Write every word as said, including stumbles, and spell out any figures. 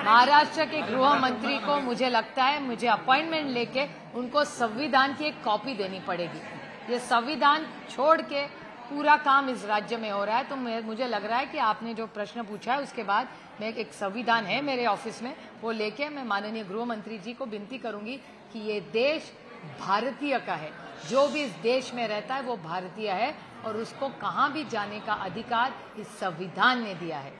महाराष्ट्र के गृह मंत्री को मुझे लगता है मुझे अपॉइंटमेंट लेके उनको संविधान की एक कॉपी देनी पड़ेगी। ये संविधान छोड़ के पूरा काम इस राज्य में हो रहा है। तो मुझे लग रहा है कि आपने जो प्रश्न पूछा है उसके बाद मैं एक संविधान है मेरे ऑफिस में, वो लेके मैं माननीय गृह मंत्री जी को विनती करूंगी कि ये देश भारतीय का है, जो भी इस देश में रहता है वो भारतीय है और उसको कहाँ भी जाने का अधिकार इस संविधान ने दिया है।